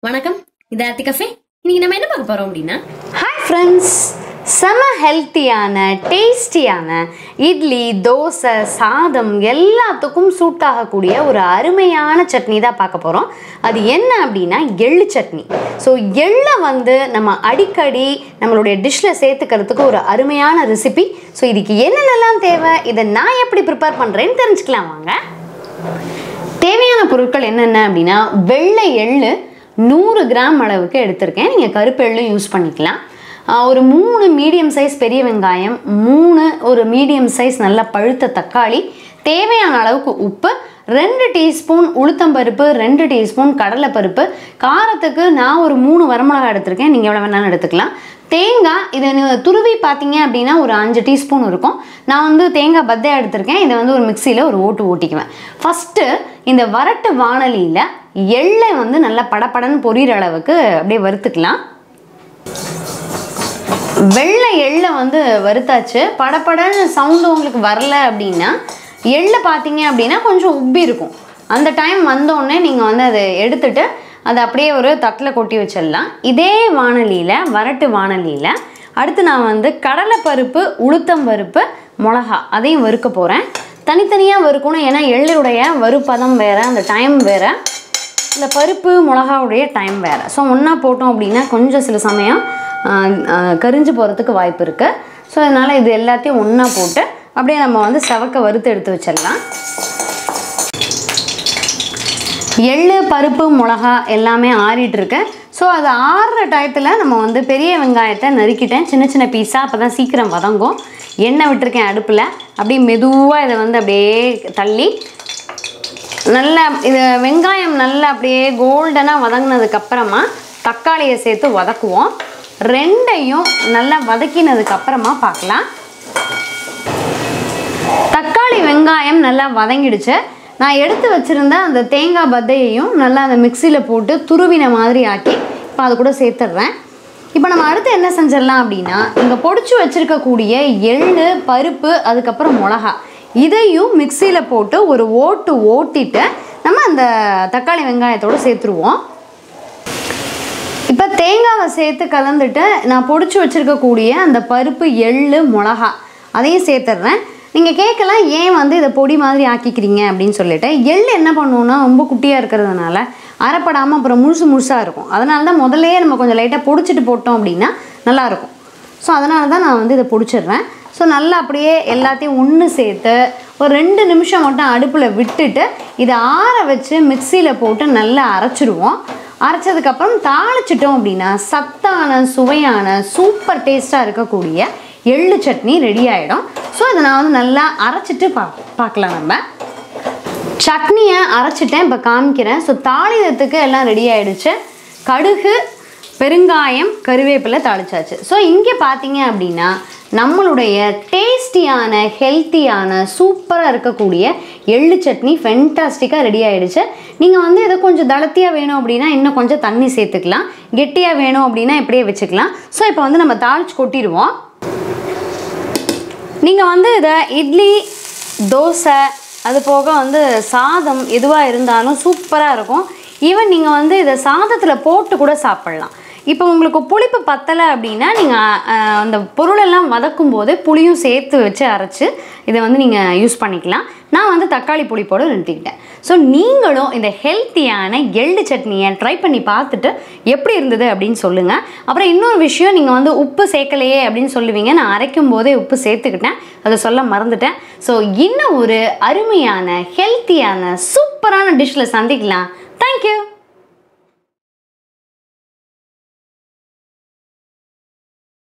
வணக்கம், இது ஆர்த்தி கஃபே. இன்னைக்கு நம்ம என்ன பார்க்க போறோம் அப்படின்னா, ஹாய் ஃப்ரெண்ட்ஸ், செம ஹெல்த்தியான டேஸ்டியான இட்லி, தோசை, சாதம் எல்லாத்துக்கும் சூட் ஆகக்கூடிய ஒரு அருமையான சட்னி தான் பார்க்க போகிறோம். அது என்ன அப்படின்னா எள்ளு சட்னி. ஸோ எள்ளை நம்ம அடிக்கடி நம்மளுடைய டிஷ்ஷில் சேர்த்துக்கிறதுக்கு ஒரு அருமையான ரெசிபி. ஸோ இதுக்கு என்னென்னலாம் தேவை, இதை நான் எப்படி ப்ரிப்பேர் பண்ணுறேன்னு தெரிஞ்சுக்கலாம் வாங்க. தேவையான பொருட்கள் என்னென்ன அப்படின்னா, வெள்ளை எள்ளு 100 கிராம் அளவுக்கு எடுத்திருக்கேன். நீங்கள் கருப்பு எள்ளும் யூஸ் பண்ணிக்கலாம். ஒரு 3 மீடியம் சைஸ் பெரிய வெங்காயம், 3 ஒரு மீடியம் சைஸ் நல்ல பழுத்த தக்காளி, தேவையான அளவுக்கு உப்பு, 2 டீஸ்பூன் உளுத்தம்பருப்பு, 2 டீஸ்பூன் கடலைப்பருப்பு, காரத்துக்கு நான் ஒரு 3 வரமிளகாய் எடுத்திருக்கேன். நீங்கள் எவ்வளோ வேணாலும் எடுத்துக்கலாம். தேங்காய், இதை துருவி பார்த்தீங்க அப்படின்னா ஒரு 5 டீஸ்பூன் இருக்கும். நான் தேங்காய் பத்தையாக எடுத்திருக்கேன். இதை ஒரு மிக்சியில் ஒரு ஓட்டிக்குவேன். ஃபஸ்ட்டு இந்த வரட்டு வாணலியில் எள்ளை நல்லா படப்படன்னு பொரியிற அளவுக்கு அப்படியே வறுத்துக்கலாம். வெள்ளை எள்ளை வறுத்தாச்சு. படப்படன்னு சவுண்டு உங்களுக்கு வரல அப்படின்னா, எள்ளை பார்த்தீங்க அப்படின்னா கொஞ்சம் உப்பி இருக்கும். அந்த டைம் வந்தோடனே நீங்கள் அதை எடுத்துட்டு அதை அப்படியே ஒரு தட்டில் கொட்டி வச்சிடலாம். இதே வாணலியில், வரட்டு வாணலியில் அடுத்து நான் கடலைப்பருப்பு, உளுத்தம்பருப்பு, மிளகா அதையும் வறுக்க போகிறேன். தனித்தனியாக வறுக்கணும். ஏன்னா எள்ளுடைய வறுப்பதம் வேறு, அந்த டைம் வேறு, இந்த பருப்பு மிளகாவுடைய டைம் வேறு. ஸோ ஒன்றா போட்டோம் அப்படின்னா கொஞ்சம் சில சமயம் கரிஞ்சு போகிறதுக்கு வாய்ப்பு இருக்குது. ஸோ அதனால் இது எல்லாத்தையும் ஒன்றா போட்டு அப்படியே நம்ம செவக்க வறுத்து எடுத்து வச்சிடலாம். எள்ளு, பருப்பு, மிளகா எல்லாமே ஆறிட்டுருக்கு. ஸோ அது ஆறுற டயத்தில் நம்ம பெரிய வெங்காயத்தை நறுக்கிட்டேன் சின்ன சின்ன பீஸாக. அப்போ தான் சீக்கிரம் வதங்கும். எண்ணெய் விட்டுருக்கேன் அடுப்பில். அப்படியே மெதுவாக இதை அப்படியே தள்ளி நல்லா இது வெங்காயம் நல்லா அப்படியே கோல்டனாக வதங்கினதுக்கப்புறமா தக்காளியை சேர்த்து வதக்குவோம். ரெண்டையும் நல்லா வதக்கினதுக்கப்புறமா பார்க்கலாம். தக்காளி வெங்காயம் நல்லா வதங்கிடுச்சு. நான் எடுத்து வச்சுருந்த அந்த தேங்காய் பத்தையையும் நல்லா அந்த மிக்சியில் போட்டு துருவின மாதிரி ஆக்கி இப்போ அது கூட சேர்த்துட்றேன். இப்போ நம்ம அடுத்து என்ன செஞ்சிடலாம் அப்படின்னா, இங்கே பொடிச்சு வச்சுருக்கக்கூடிய எள்ளு, பருப்பு, அதுக்கப்புறம் மிளகா இதையும் மிக்சியில் போட்டு ஒரு ஓட்டிட்டு நம்ம அந்த தக்காளி வெங்காயத்தோடு சேர்த்துருவோம். இப்போ தேங்காவை சேர்த்து கலந்துட்டு நான் பொடிச்சு வச்சுருக்கக்கூடிய அந்த பருப்பு, எள்ளு, மிளகா அதையும் சேர்த்துட்றேன். நீங்கள் கேட்கலாம், ஏன் இதை பொடி மாதிரி ஆக்கிக்கிறீங்க அப்படின்னு சொல்லிட்டு. எள் என்ன பண்ணுவோன்னா, ரொம்ப குட்டியாக இருக்கிறதுனால அரைப்படாமல் அப்புறம் முழுசாக இருக்கும். அதனால தான் முதல்லையே நம்ம கொஞ்சம் லைட்டாக பொடிச்சிட்டு போட்டோம் அப்படின்னா நல்லாயிருக்கும். ஸோ அதனால தான் நான் இதை பொடிச்சிடுறேன். ஸோ நல்லா அப்படியே எல்லாத்தையும் ஒன்று சேர்த்து ஒரு 2 நிமிஷம் மட்டும் அடுப்பில் விட்டுட்டு இதை ஆற வச்சு மிக்சியில் போட்டு நல்லா அரைச்சிடுவோம். அரைச்சதுக்கப்புறம் தாளிச்சிட்டோம் அப்படின்னா சத்தான, சுவையான, சூப்பர் டேஸ்ட்டாக இருக்கக்கூடிய எள்ளு சட்னி ரெடி ஆகிடும். ஸோ அதை நான் நல்லா அரைச்சிட்டு பார்க்கலாம். நம்ம சட்னியை அரைச்சிட்டேன், இப்போ காமிக்கிறேன். ஸோ தாளிதத்துக்கு எல்லாம் ரெடி ஆகிடுச்சு. கடுகு, பெருங்காயம், கருவேப்பிலை தாளிச்சாச்சு. ஸோ இங்கே பார்த்தீங்க அப்படின்னா நம்மளுடைய டேஸ்டியான, ஹெல்த்தியான, சூப்பராக இருக்கக்கூடிய எள்ளு சட்னி ஃபென்டாஸ்டிக்காக ரெடி ஆகிடுச்சு. நீங்கள் இதை கொஞ்சம் தளர்த்தியாக வேணும் அப்படின்னா இன்னும் கொஞ்சம் தண்ணி சேர்த்துக்கலாம். கெட்டியாக வேணும் அப்படின்னா இப்படியே வச்சுக்கலாம். ஸோ இப்போ நம்ம தாளிச்சு கொட்டிடுவோம். நீங்கள் இதை இட்லி, தோசை, அது போக சாதம் எதுவாக இருந்தாலும் சூப்பராக இருக்கும். ஈவன் நீங்கள் இதை சாதத்தில் போட்டு கூட சாப்பிட்லாம். இப்போ உங்களுக்கு புளிப்பு பத்தலை அப்படின்னா நீங்கள் அந்த பொருளெல்லாம் வதக்கும் போது புளியும் சேர்த்து வச்சு அரைச்சி இதை நீங்கள் யூஸ் பண்ணிக்கலாம். நான் தக்காளி புளிப்போடு நிறுத்திக்கிட்டேன். ஸோ நீங்களும் இந்த ஹெல்த்தியான எள்ளு சட்னியை ட்ரை பண்ணி பார்த்துட்டு எப்படி இருந்தது அப்படின்னு சொல்லுங்கள். அப்புறம் இன்னொரு விஷயம், நீங்கள் உப்பு சேர்க்கலையே அப்படின்னு சொல்லுவீங்க. நான் அரைக்கும் போதே உப்பு சேர்த்துக்கிட்டேன், அதை சொல்ல மறந்துட்டேன். ஸோ இன்னும் ஒரு அருமையான, ஹெல்த்தியான, சூப்பரான டிஷ்ஷில் சந்திக்கலாம். தேங்க்யூ.